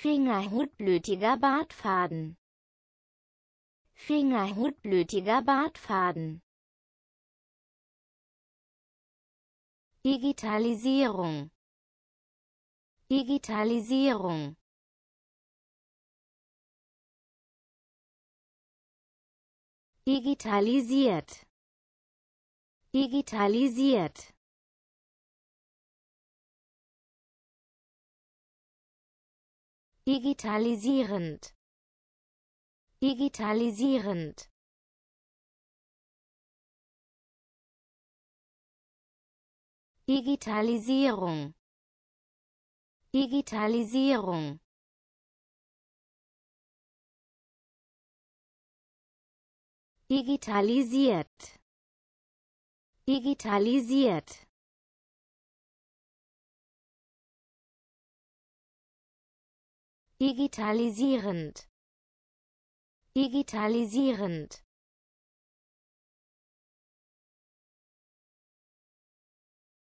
Fingerhutblütiger Bartfaden. Fingerhutblütiger Bartfaden. Digitalisierung. Digitalisierung. Digitalisiert. Digitalisiert. Digitalisierend. Digitalisierend. Digitalisierung. Digitalisierung. Digitalisiert. Digitalisiert. Digitalisierend. Digitalisierend.